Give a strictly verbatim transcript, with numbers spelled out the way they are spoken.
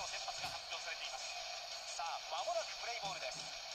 先発が発表されています。さあ間もなくプレイボールです。